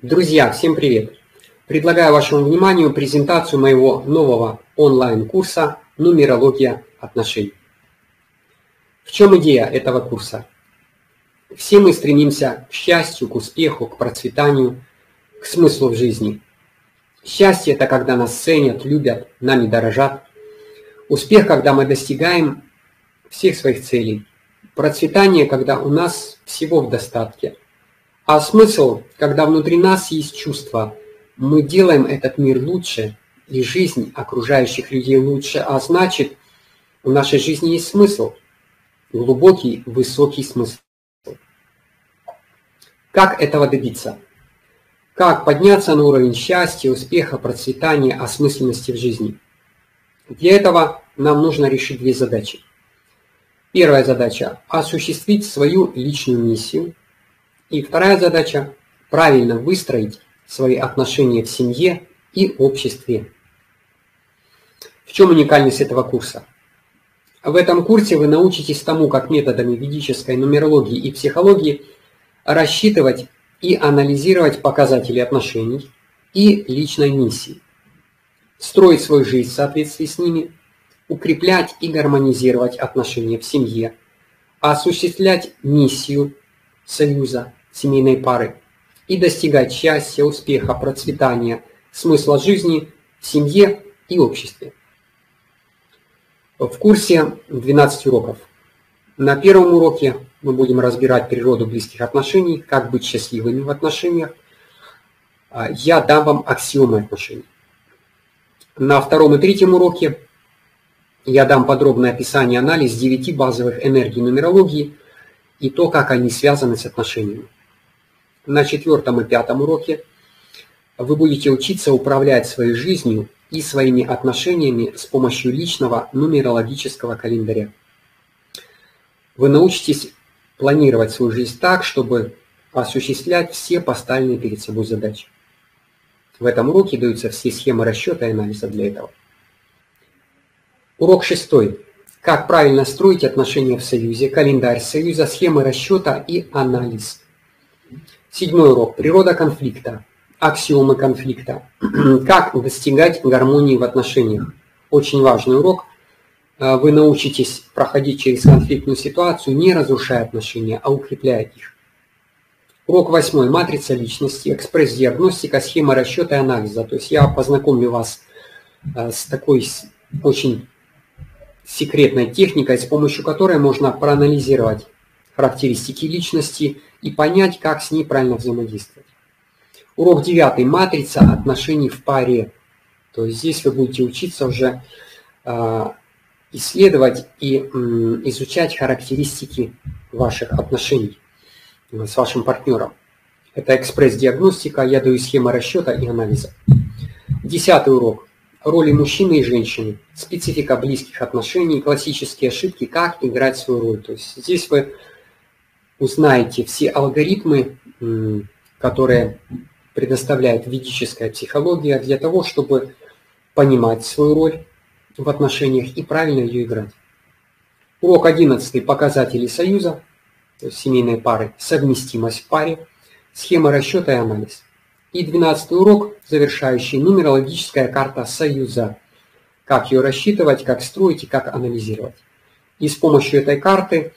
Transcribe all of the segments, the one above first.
Друзья, всем привет! Предлагаю вашему вниманию презентацию моего нового онлайн-курса «Нумерология отношений». В чем идея этого курса? Все мы стремимся к счастью, к успеху, к процветанию, к смыслу в жизни. Счастье – это когда нас ценят, любят, нами дорожат. Успех – когда мы достигаем всех своих целей. Процветание – когда у нас всего в достатке. А смысл, когда внутри нас есть чувство, мы делаем этот мир лучше, и жизнь окружающих людей лучше, а значит, в нашей жизни есть смысл, глубокий, высокий смысл. Как этого добиться? Как подняться на уровень счастья, успеха, процветания, осмысленности в жизни? Для этого нам нужно решить две задачи. Первая задача – осуществить свою личную миссию. И вторая задача – правильно выстроить свои отношения в семье и обществе. В чем уникальность этого курса? В этом курсе вы научитесь тому, как методами ведической нумерологии и психологии рассчитывать и анализировать показатели отношений и личной миссии, строить свою жизнь в соответствии с ними, укреплять и гармонизировать отношения в семье, осуществлять миссию союза, семейной пары и достигать счастья, успеха, процветания, смысла жизни в семье и обществе. В курсе 12 уроков. На первом уроке мы будем разбирать природу близких отношений, как быть счастливыми в отношениях. Я дам вам аксиомы отношений. На втором и третьем уроке я дам подробное описание, анализ 9 базовых энергий нумерологии и то, как они связаны с отношениями. На четвертом и пятом уроке вы будете учиться управлять своей жизнью и своими отношениями с помощью личного нумерологического календаря. Вы научитесь планировать свою жизнь так, чтобы осуществлять все поставленные перед собой задачи. В этом уроке даются все схемы расчета и анализа для этого. Урок 6. Как правильно строить отношения в союзе, календарь союза, схемы расчета и анализ. 7 урок. Природа конфликта, аксиомы конфликта. Как достигать гармонии в отношениях. Очень важный урок. Вы научитесь проходить через конфликтную ситуацию, не разрушая отношения, а укрепляя их. Урок 8. Матрица личности, экспресс-диагностика, схема расчета и анализа. То есть я познакомлю вас с такой очень секретной техникой, с помощью которой можно проанализировать характеристики личности и понять, как с ней правильно взаимодействовать. Урок 9. Матрица отношений в паре. То есть здесь вы будете учиться уже исследовать и изучать характеристики ваших отношений с вашим партнером. Это экспресс-диагностика, я даю схемы расчета и анализа. 10 урок. Роли мужчины и женщины, специфика близких отношений, классические ошибки, как играть свою роль. То есть здесь вы узнаете все алгоритмы, которые предоставляет ведическая психология для того, чтобы понимать свою роль в отношениях и правильно ее играть. Урок 11. Показатели союза, то есть семейной пары, совместимость в паре, схема расчета и анализ. И 12 урок, завершающий, нумерологическая карта союза. Как ее рассчитывать, как строить и как анализировать. И с помощью этой карты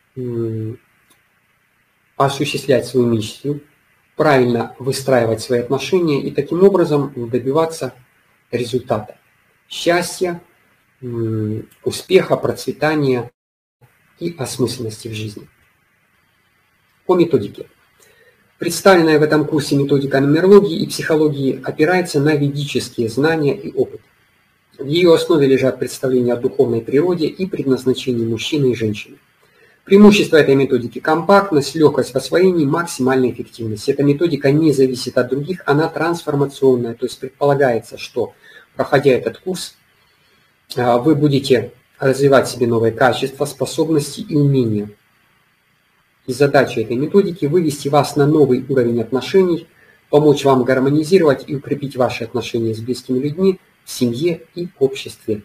осуществлять свою миссию, правильно выстраивать свои отношения и таким образом добиваться результата. Счастья, успеха, процветания и осмысленности в жизни. По методике. Представленная в этом курсе методика нумерологии и психологии опирается на ведические знания и опыт. В ее основе лежат представления о духовной природе и предназначении мужчины и женщины. Преимущество этой методики – компактность, легкость в освоении, максимальная эффективность. Эта методика не зависит от других, она трансформационная, то есть предполагается, что, проходя этот курс, вы будете развивать в себе новые качества, способности и умения. И задача этой методики – вывести вас на новый уровень отношений, помочь вам гармонизировать и укрепить ваши отношения с близкими людьми в семье и обществе.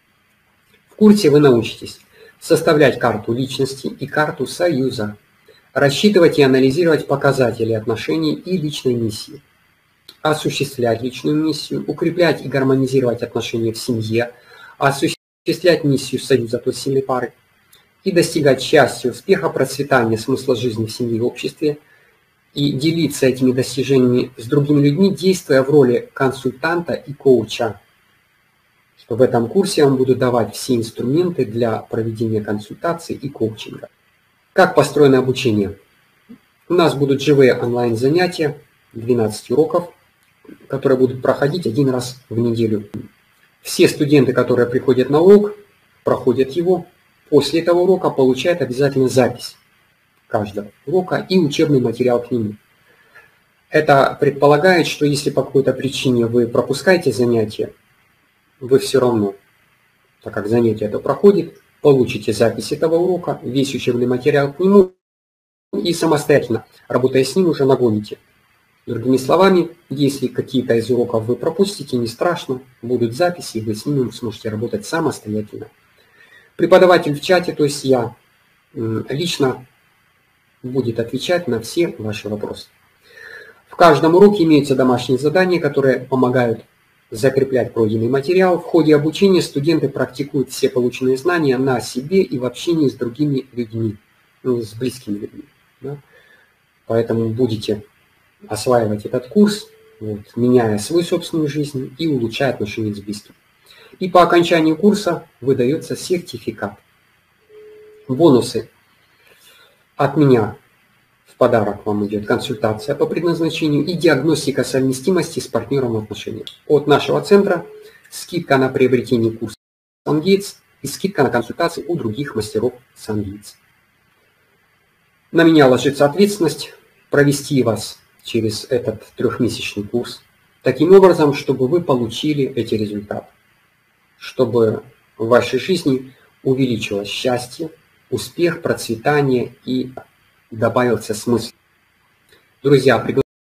В курсе вы научитесь составлять карту личности и карту союза, рассчитывать и анализировать показатели отношений и личной миссии, осуществлять личную миссию, укреплять и гармонизировать отношения в семье, осуществлять миссию союза той сильной пары и достигать счастья, успеха, процветания, смысла жизни в семье и обществе, и делиться этими достижениями с другими людьми, действуя в роли консультанта и коуча. Что в этом курсе я вам буду давать все инструменты для проведения консультаций и коучинга. Как построено обучение? У нас будут живые онлайн-занятия, 12 уроков, которые будут проходить один раз в неделю. Все студенты, которые приходят на урок, проходят его. После этого урока получают обязательно запись каждого урока и учебный материал к нему. Это предполагает, что если по какой-то причине вы пропускаете занятие, вы все равно, так как занятие это проходит, получите запись этого урока, весь учебный материал к нему и самостоятельно, работая с ним, уже нагоните. Другими словами, если какие-то из уроков вы пропустите, не страшно, будут записи, и вы с ними сможете работать самостоятельно. Преподаватель в чате, то есть я, лично будет отвечать на все ваши вопросы. В каждом уроке имеются домашние задания, которые помогают закреплять пройденный материал. В ходе обучения студенты практикуют все полученные знания на себе и в общении с другими людьми, с близкими людьми. Да? Поэтому будете осваивать этот курс, меняя свою собственную жизнь и улучшая отношения с близкими. И по окончании курса выдается сертификат. Бонусы. От меня в подарок вам идет консультация по предназначению и диагностика совместимости с партнером в отношениях. От нашего центра скидка на приобретение курса SunGates и скидка на консультации у других мастеров SunGates. На меня ложится ответственность провести вас через этот 3-месячный курс таким образом, чтобы вы получили эти результаты, чтобы в вашей жизни увеличилось счастье, успех, процветание и добавился смысл. Друзья,